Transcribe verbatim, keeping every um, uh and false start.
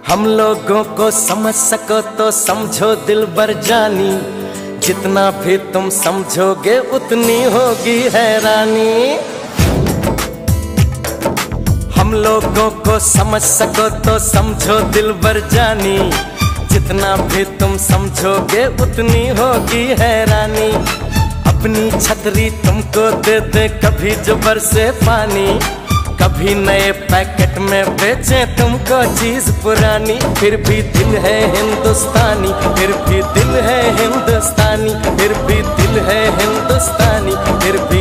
हम लोगों को समझ सको तो समझो दिलबर जानी, जितना भी तुम समझोगे उतनी होगी हैरानी। हम लोगों को समझ सको तो समझो दिलबर जानी, जितना भी तुम समझोगे उतनी होगी हैरानी। अपनी छतरी तुमको दे दे कभी जो बरसे पानी, कभी नए पैकेट में बेचे तुमको चीज पुरानी। फिर भी दिल है हिंदुस्तानी, फिर भी दिल है हिंदुस्तानी, फिर भी दिल है हिंदुस्तानी, फिर भी